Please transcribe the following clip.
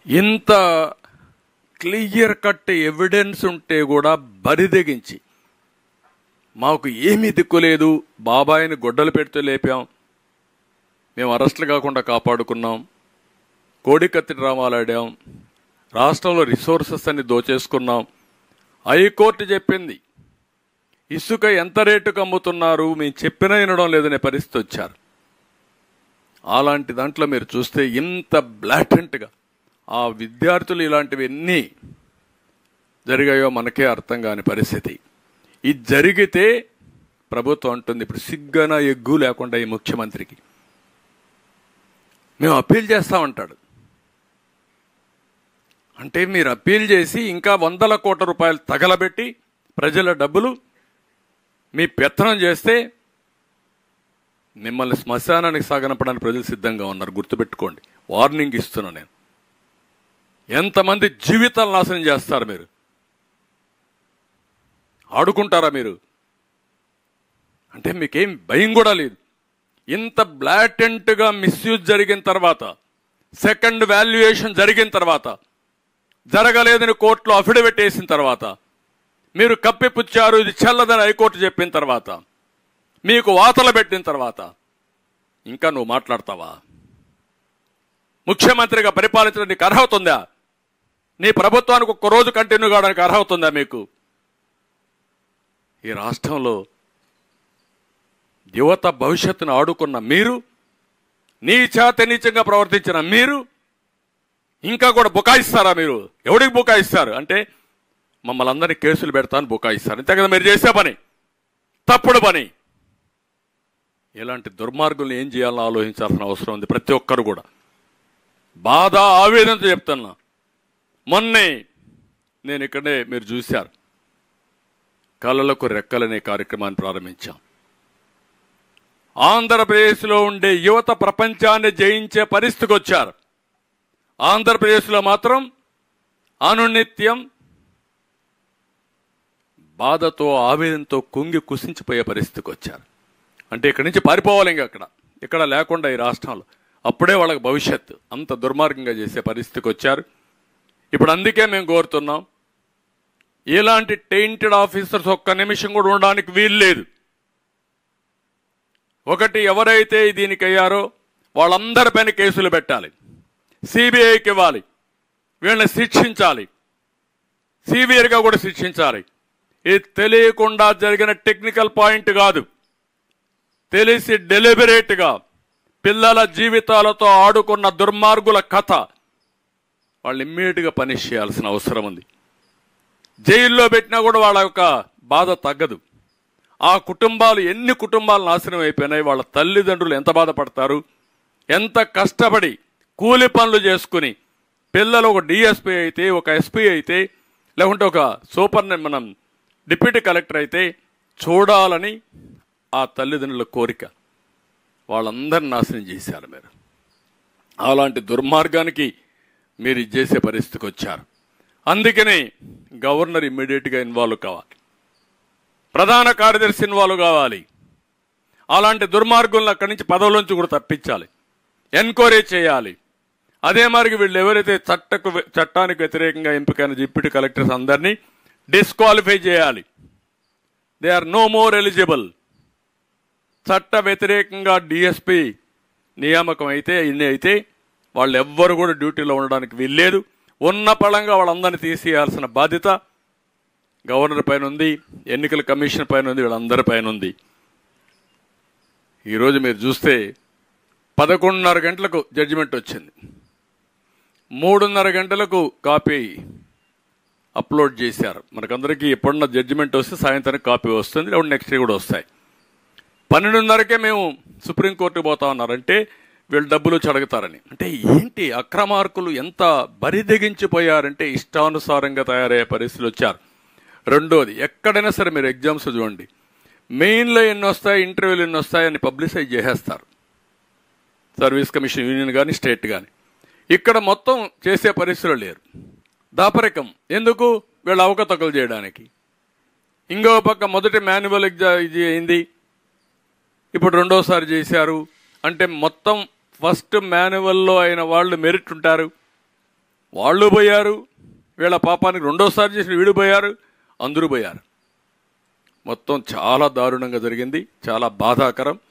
ఇంత clear cut evidence ఉంటే కూడా బరిదెగించి మాకు ఏమీ దిక్కులేదు, బాబాయిని గొడ్డలు పెడితే లేపాం, మేము అరెస్టులు కాకుండా కాపాడుకున్నాం, కోడికత్తి డ్రామాలు ఆడాం, రాష్ట్రంలో రిసోర్సెస్ అన్ని దోచేసుకున్నాం. హైకోర్టు చెప్పింది ఇసుక ఎంత రేటుకు అమ్ముతున్నారు, మేము చెప్పినా వినడం లేదనే పరిస్థితి వచ్చారు. అలాంటి దాంట్లో మీరు చూస్తే ఇంత బ్లాటెంట్గా ఆ విద్యార్థులు ఇలాంటివి ఎన్ని జరిగాయో మనకే అర్థం కాని పరిస్థితి. ఇది జరిగితే ప్రభుత్వం అంటుంది ఇప్పుడు సిగ్గన ఎగ్గు లేకుండా ఈ ముఖ్యమంత్రికి మేము అప్పీల్ చేస్తామంటాడు. అంటే మీరు అప్పీల్ చేసి ఇంకా 100 కోట్ల రూపాయలు తగలబెట్టి ప్రజల డబ్బులు మీ పెత్తనం చేస్తే మిమ్మల్ని శ్మశానానికి సాగనపడానికి ప్రజలు సిద్ధంగా ఉన్నారు. గుర్తుపెట్టుకోండి, వార్నింగ్ ఇస్తున్నా నేను. ఎంతమంది జీవితాలు నాశనం చేస్తారు మీరు? ఆడుకుంటారా మీరు? అంటే మీకేం భయం కూడా లేదు. ఇంత బ్లాటెంట్గా మిస్యూజ్ జరిగిన తర్వాత, సెకండ్ వాల్యుయేషన్ జరిగిన తర్వాత, జరగలేదని కోర్టులో అఫిడవిట్ వేసిన తర్వాత, మీరు కప్పిపుచ్చారు ఇది చెల్లదని హైకోర్టు చెప్పిన తర్వాత, మీకు వాతలు పెట్టిన తర్వాత ఇంకా నువ్వు మాట్లాడతావా? ముఖ్యమంత్రిగా పరిపాలించడానికి నీకు అర్హత ఉందా? నీ ప్రభుత్వానికి ఒక్క రోజు కంటిన్యూ కావడానికి అర్హత ఉందా మీకు? ఈ రాష్ట్రంలో యువత భవిష్యత్తును ఆడుకున్న మీరు, నీచంగా ప్రవర్తించిన మీరు ఇంకా కూడా బుకాయిస్తారా? మీరు ఎవడికి బుకాయిస్తారు అంటే మమ్మల్ని అందరినీ కేసులు పెడతాను బుకాయిస్తారు. అంతే కదా మీరు చేసే పని, తప్పుడు పని. ఇలాంటి దుర్మార్గుల్ని ఏం చేయాలని ఆలోచించాల్సిన అవసరం ఉంది ప్రతి ఒక్కరు కూడా. బాధ ఆవేదనతో చెప్తున్నా. మొన్నే నేను ఇక్కడే మీరు చూశారు, కళలకు రెక్కలనే కార్యక్రమాన్ని ప్రారంభించాం. ఆంధ్రప్రదేశ్లో ఉండే యువత ప్రపంచాన్ని జయించే పరిస్థితికి వచ్చారు. ఆంధ్రప్రదేశ్లో మాత్రం అనునిత్యం బాధతో ఆవేదనతో కుంగి కుసించిపోయే పరిస్థితికి వచ్చారు. అంటే ఇక్కడి నుంచి పారిపోవాలి, ఇంకా ఇక్కడ లేకుండా ఈ రాష్ట్రంలో అప్పుడే వాళ్ళకి భవిష్యత్తు. అంత దుర్మార్గంగా చేసే పరిస్థితికి వచ్చారు. ఇప్పుడు అందుకే మేము కోరుతున్నాం, ఇలాంటి టెయింటెడ్ ఆఫీసర్స్ ఒక్క నిమిషం కూడా ఉండడానికి వీలు లేదు. ఒకటి, ఎవరైతే దీనికి అయ్యారో వాళ్ళందరిపైన కేసులు పెట్టాలి, సిబిఐకి ఇవ్వాలి, వీళ్ళని శిక్షించాలి, సివియర్గా కూడా శిక్షించాలి. ఇది తెలియకుండా జరిగిన టెక్నికల్ పాయింట్ కాదు, తెలిసి డెలిబరేట్గా పిల్లల జీవితాలతో ఆడుకున్న దుర్మార్గుల కథ. వాళ్ళు ఇమ్మీడియట్గా పనిష్ చేయాల్సిన అవసరం ఉంది. జైల్లో పెట్టినా కూడా వాళ్ళ యొక్క బాధ తగ్గదు. ఆ కుటుంబాలు, ఎన్ని కుటుంబాలు నాశనం అయిపోయినాయి, వాళ్ళ తల్లిదండ్రులు ఎంత బాధపడతారు, ఎంత కష్టపడి కూలి పనులు చేసుకుని పిల్లలు ఒక డిఎస్పీ అయితే, ఒక ఎస్పీ అయితే, లేకుంటే ఒక మనం డిప్యూటీ కలెక్టర్ అయితే చూడాలని ఆ తల్లిదండ్రుల కోరిక. వాళ్ళందరినీ నాశనం చేశారు మీరు. అలాంటి దుర్మార్గానికి మీరు ఇది చేసే పరిస్థితికి వచ్చారు. అందుకనే గవర్నర్ ఇమ్మీడియట్గా ఇన్వాల్వ్ కావాలి, ప్రధాన కార్యదర్శి ఇన్వాల్వ్ కావాలి. అలాంటి దుర్మార్గులను అక్కడి నుంచి పదవులోంచి కూడా తప్పించాలి, ఎన్క్వైరీ చేయాలి. అదే మరి వీళ్ళు ఎవరైతే చట్టానికి వ్యతిరేకంగా ఎంపికైన డిప్యూటీ కలెక్టర్స్ అందరినీ డిస్క్వాలిఫై చేయాలి. They are no more eligible. చట్ట వ్యతిరేకంగా డిఎస్పీ నియామకం అయితే ఇన్ని అయితే వాళ్ళు ఎవ్వరు కూడా డ్యూటీలో ఉండడానికి వీల్లేదు. ఉన్న పళంగా వాళ్ళందరినీ తీసేయాల్సిన బాధ్యత గవర్నర్ పైన ఉంది, ఎన్నికల కమిషన్ పైన ఉంది, వీళ్ళందరి పైన ఉంది. ఈరోజు మీరు చూస్తే 11:30 గంటలకు జడ్జిమెంట్ వచ్చింది, 3:30 గంటలకు కాపీ అప్లోడ్ చేశారు. మనకందరికీ ఎప్పుడున్న జడ్జిమెంట్ వస్తే సాయంత్రం కాపీ వస్తుంది, లేకుంటే నెక్స్ట్ డే కూడా వస్తాయి. 12:30కే మేము సుప్రీంకోర్టుకు పోతా ఉన్నారంటే వీళ్ళు డబ్బులు చడగతారని. అంటే ఏంటి అక్రమార్కులు ఎంత బరిదెగించిపోయారంటే ఇష్టానుసారంగా తయారయ్యే పరిస్థితులు వచ్చారు. రెండోది, ఎక్కడైనా సరే మీరు ఎగ్జామ్స్ చూడండి, మెయిన్లో ఎన్ని వస్తాయి, ఇంటర్వ్యూలు ఎన్ని వస్తాయని పబ్లిసైజ్ చేసేస్తారు, సర్వీస్ కమిషన్ యూనియన్ కానీ స్టేట్ కానీ. ఇక్కడ మొత్తం చేసే పరిస్థితులు లేరు. దాపరికం ఎందుకు? వీళ్ళు అవకతవకలు చేయడానికి. ఇంకో పక్క మొదటి మాన్యువల్ ఇది అయింది, ఇప్పుడు రెండోసారి చేశారు. అంటే మొత్తం ఫస్ట్ మాన్యువల్లో అయిన వాళ్ళు మెరిట్ ఉంటారు, వాళ్ళు పోయారు, వీళ్ళ పాపానికి రెండోసారి చేసిన వీడు పోయారు, అందరూ పోయారు. మొత్తం చాలా దారుణంగా జరిగింది, చాలా బాధాకరం.